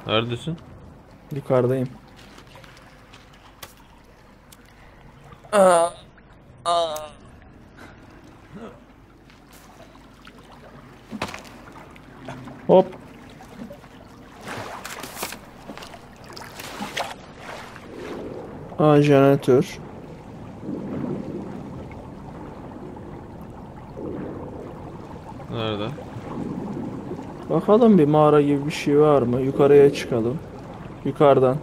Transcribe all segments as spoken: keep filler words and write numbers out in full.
Neredesin? Yukarıdayım. Aa, aa. Hop. Aa, jeneratör. Nerede? Bakalım bir mağara gibi bir şey var mı? Yukarıya çıkalım. Yukarıdan.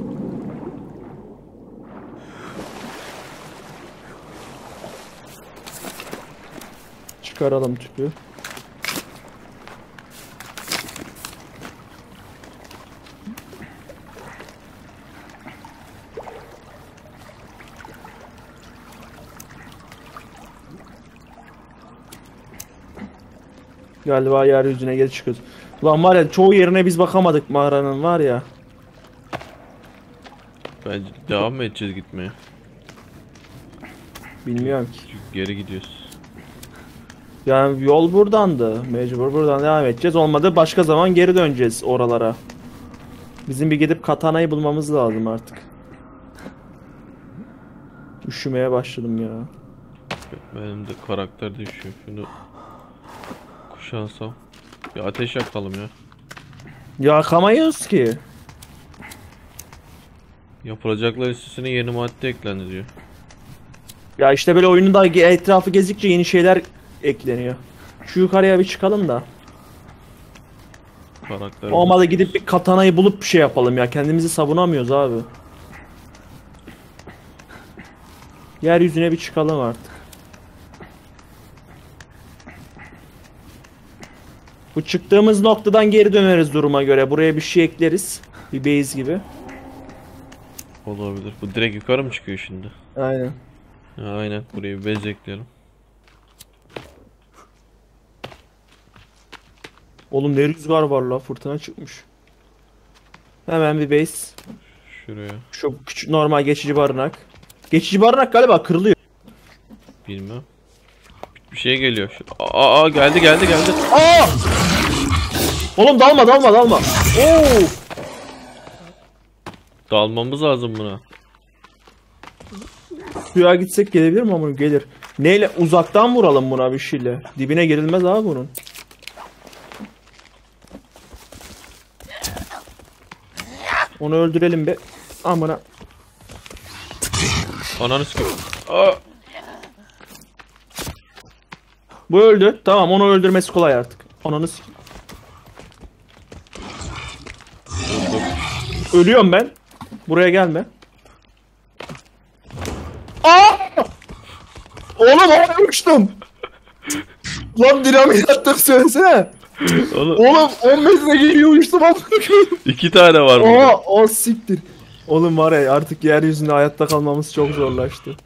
Çıkaralım tüpü. Galiba yeryüzüne geri çıkıyoruz. Ulan var ya, çoğu yerine biz bakamadık mağaranın var ya. Bence devam mı edeceğiz gitmeye? Bilmiyorum ki. Çünkü geri gidiyoruz. Yani yol buradandı. Mecbur buradan devam edeceğiz. Olmadı başka zaman geri döneceğiz oralara. Bizim bir gidip katanayı bulmamız lazım artık. Üşümeye başladım ya. Benim de karakter düşüyor. Şunu kuşansam. Bir ateş yakalım ya. Yakamayız ki. Yapılacaklar listesine yeni madde eklendi diyor. Ya işte böyle oyunun da etrafı gezdikçe yeni şeyler ekleniyor. Şu yukarıya bir çıkalım da. Karakter. Olmadı gidip bir katanayı bulup bir şey yapalım ya. Kendimizi savunamıyoruz abi. Yeryüzüne bir çıkalım artık. Bu çıktığımız noktadan geri döneriz duruma göre. Buraya bir şey ekleriz. Bir base gibi. Olabilir. Bu direkt yukarı mı çıkıyor şimdi? Aynen. Ha, aynen. Buraya bir bez ekleyelim. Oğlum ne rüzgar var la, fırtına çıkmış. Hemen bir base. Şuraya. Şu küçük normal geçici barınak. Geçici barınak galiba kırılıyor. Bilmem. Bir şey geliyor. Şu... Aa, aa geldi geldi geldi. Aa! Oğlum dalma dalma dalma. Oo! Dalmamız lazım buna. Suya gitsek gelebilir mi ama gelir. Neyle uzaktan vuralım buna bir şeyle. Dibine girilmez abi bunun. Onu öldürelim be. Amına. Ananı sıkıyorum. Aa! Bu öldü. Tamam, onu öldürmesi kolay artık. Ananı s- Ölüyorum ben. Buraya gelme. Aa! Oğlum havaya uçtum. Lan dinamit attım söylesene. Oğlum, Oğlum on metre geliyor uçtum ama. iki tane var burada. Aa, o siktir. Oğlum var ya, artık yeryüzünde hayatta kalmamız çok zorlaştı.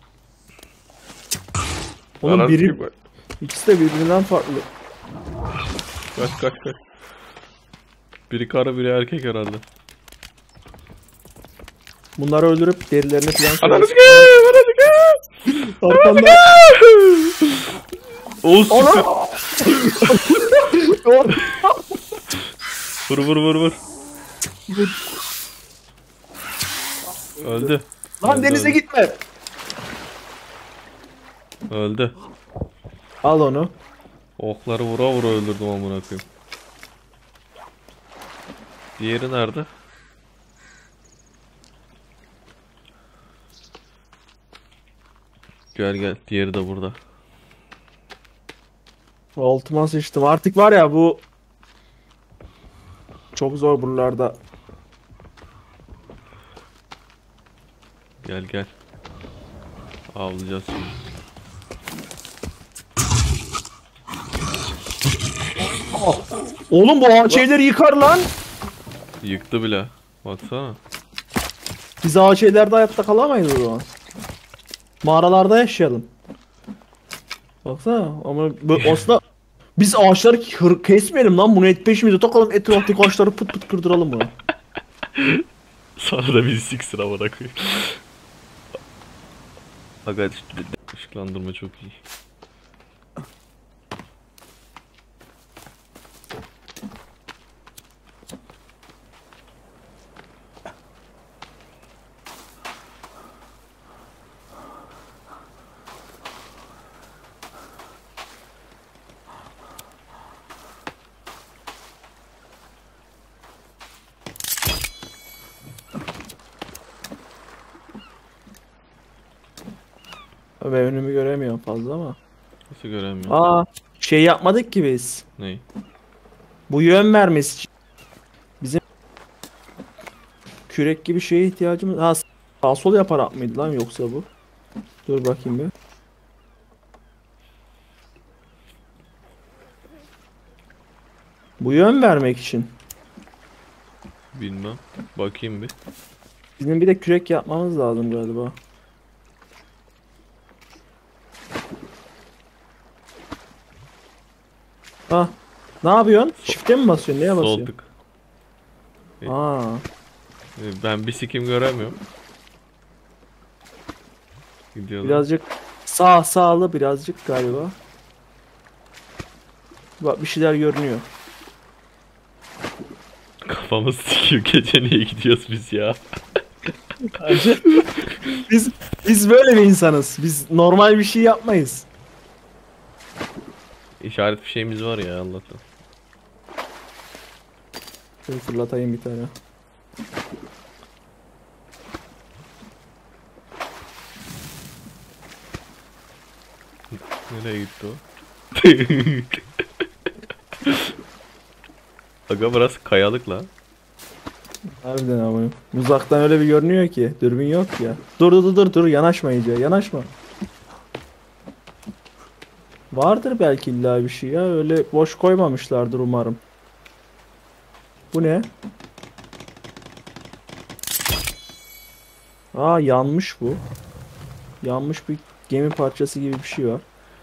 Oğlum Ananı biri, sıkayım. ikisi de birbirinden farklı. Kaç kaç kaç. Biri karı biri erkek herhalde. Bunları öldürüp derilerini falan Ananı sıkayım. Ananı sıkayım. Arkanda. Oğuz Ana! sıktı. Vur vur vur vur. Öldü. Lan Öldü, denize öldü. gitme. Öldü. Al onu. Okları vura vura öldürdüm amına koyayım. Diğeri nerede? Gel gel. Diğeri de burada. Altıma sıçtım. Artık var ya, bu çok zor buralarda. Gel gel. Avlayacağız şimdi. Oğlum bu ağaç evleri yıkar lan. Yıktı bile. Baksana. Biz ağaç evlerde hayatta kalamayız o zaman. Mağaralarda yaşayalım. Baksana ama bu- aslında biz ağaçları kır- kesmeyelim lan, bunu et peşimize takalım, etraftaki ağaçları pıt pıt kırdıralım bunu. Sana da bir siksin amına koyayım. Aga ışıklandırma çok iyi. Ben önümü göremiyorum fazla ama. Nasıl göremiyorum? Aa, şey yapmadık ki biz. Ney? Bu yön vermesi için bizim kürek gibi şeye ihtiyacımız. Ha, sağ sol yaparak mıydı lan yoksa bu? Dur bakayım bir. Bu yön vermek için. Bilmem. Bakayım bir. Bizim bir de kürek yapmamız lazım galiba. Ha, ne yapıyorsun? Shift'e mi basıyorsun? Neye Sol basıyorsun? tık. Aa, Ee, Ben bir sikim göremiyorum. Gidiyorlar. birazcık sağ sağlı birazcık galiba. Bak bir şeyler görünüyor. Kafamız sikiyor. Gece niye gidiyoruz biz ya? Bence biz biz böyle bir insanız. Biz normal bir şey yapmayız. İşaret bir şeyimiz var ya Allah'tan. Şöyle fırlatayım bir tane. Nereye gitti o? Aga burası kayalık lan. Harbiden ama uzaktan öyle bir görünüyor ki dürbün yok ya. Dur dur dur dur yanaşma iyice yanaşma. Vardır belki illa bir şey ya öyle boş koymamışlardır umarım. Bu ne? Aa yanmış bu. Yanmış bir gemi parçası gibi bir şey var.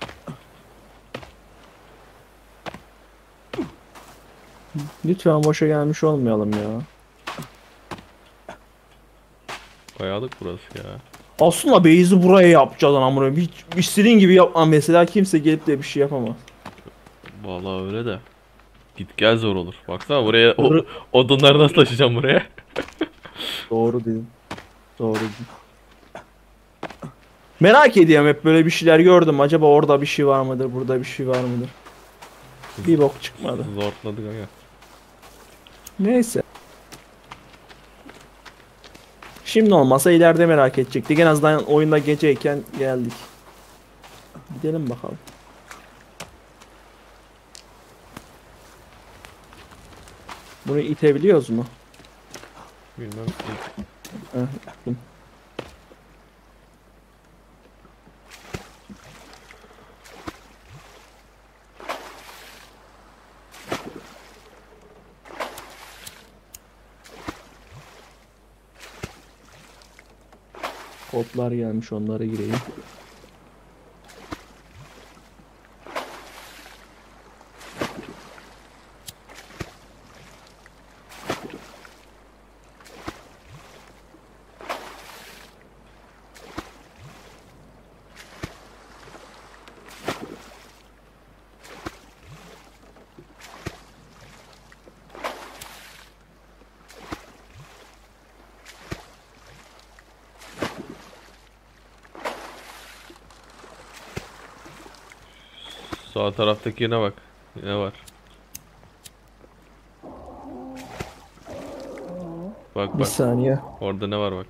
Lütfen boşa gelmiş olmayalım ya. Kayalık burası ya. Aslında base'i buraya yapacağız amına. Hiç istediğin gibi yapma mesela kimse gelip de bir şey yapamaz. Vallahi öyle de. Git gel zor olur. Baksana buraya o, Doğru. odunları nasıl taşıyacağım buraya? Doğru dedim. Doğru dedim. Merak ediyorum hep böyle bir şeyler gördüm. Acaba orada bir şey var mıdır? Burada bir şey var mıdır? Bir bok çıkmadı. Zorladık aga. Neyse. Şimdi olmasa ileride merak edecektik. En azından oyunda geceyken geldik. Gidelim bakalım. Bunu itebiliyoruz mu? Bilmem. Heh, ittim. Kodlar gelmiş onlara gireyim. Sağ taraftakine bak. Ne var? Bak Bir bak. saniye. Orada ne var bak.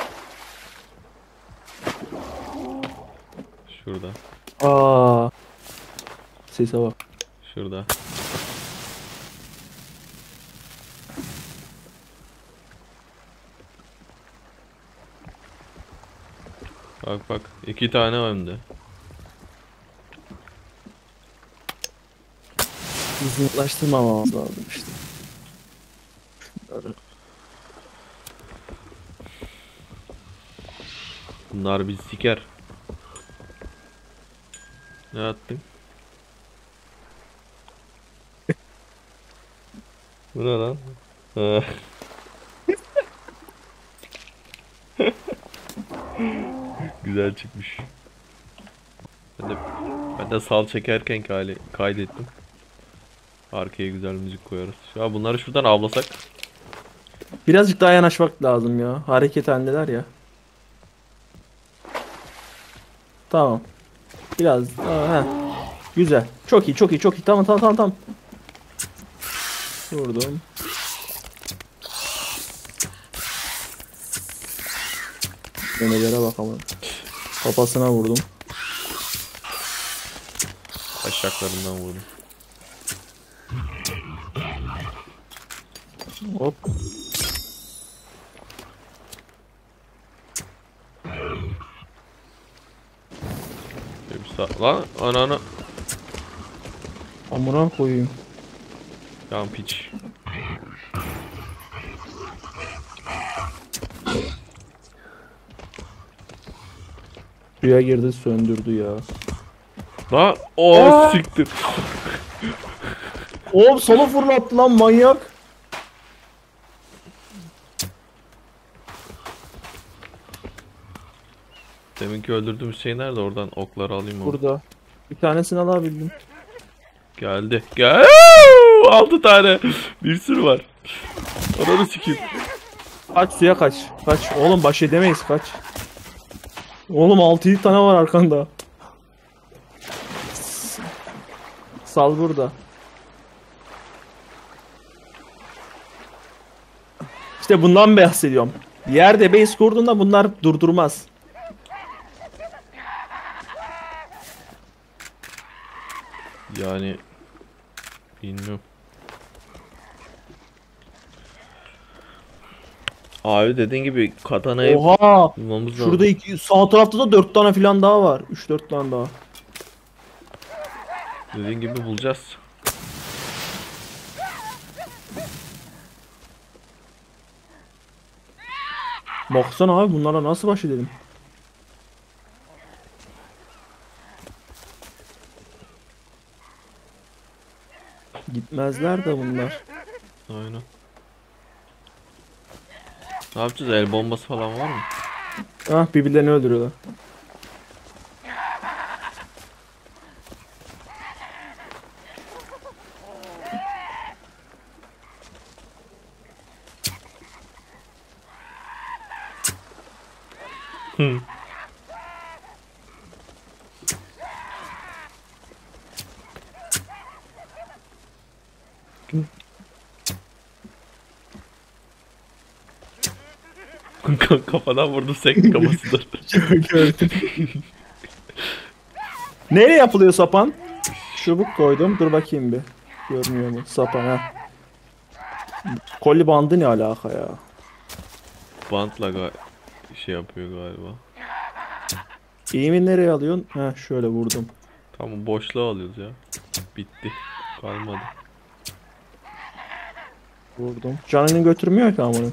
Şurada. Aa. Sese bak. Şurada. Bak bak. İki tane var hem de. Biz yaklaştırmamamız lazım işte. Şunları. Bunlar bizi siker. Ne attın? Bu ne lan? Ha. Güzel çıkmış. Ben de, ben de sal çekerken kayde, kaydettim. Arkaya güzel müzik koyarız. Ya bunları şuradan avlasak. Birazcık daha yanaşmak lazım ya. Hareket halindeler ya. Tamam. Biraz daha. Heh. Güzel. Çok iyi, çok iyi, çok iyi. Tamam, tamam, tamam, tamam. Vurdum. Demelere bakalım. Kafasına vurdum. Taşaklarından vurdum. Hop. Bir sağ... Lan ananı. Amına koyayım. Yan piç. Suya girdi söndürdü ya. Lan o Aa! siktir. Oğlum sola fırlattı lan manyak. Deminki öldürdüğümüz şey nerede? Oradan okları alayım mı? Burada. Bir tanesini alabildim. Geldi. Gel. Altı tane. Bir sürü var. Ananı sikeyim. Kaç suya kaç. Kaç. Oğlum baş edemeyiz kaç. Oğlum altı yedi tane var arkanda. S- Sal burada. İşte bundan bahsediyorum. Yerde base kurduğunda bunlar durdurmaz. Yani bilmiyorum. Abi dediğin gibi katanayı Oha! bulmamız lazım. Şurada iki, sağ tarafta da dört tane falan daha var. üç dört tane daha. Dediğin gibi bulacağız. Baksana abi bunlara nasıl baş edelim? Gitmezler de bunlar. Aynen. Ne yapacağız? El bombası falan var mı? Ah birbirlerini öldürüyorlar. Hı. Kafadan vurdu sekti kafasına. Gördüm. Nereye yapılıyor sapan? Çubuk koydum. Dur bakayım bir. Görmüyor mu? Sapan ha. Koli bandı ne alaka ya? Bantla ga şey yapıyor galiba. Eğimi nereye alıyorsun? Ha şöyle vurdum. Tamam boşluğa alıyoruz ya. Bitti. Kalmadı. Vurdum. Canını götürmüyor ki amına.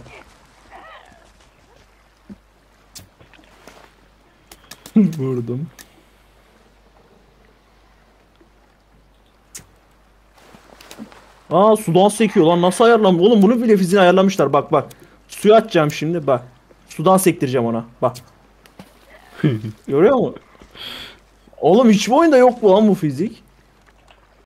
Vurdum. Aa sudan sekiyor lan nasıl ayarlam? Oğlum bunu bile fiziğini ayarlamışlar bak bak. Suya atacağım şimdi bak. Sudan sektireceğim ona bak. Görüyor musun? Oğlum hiçbir oyunda yok bu lan bu fizik.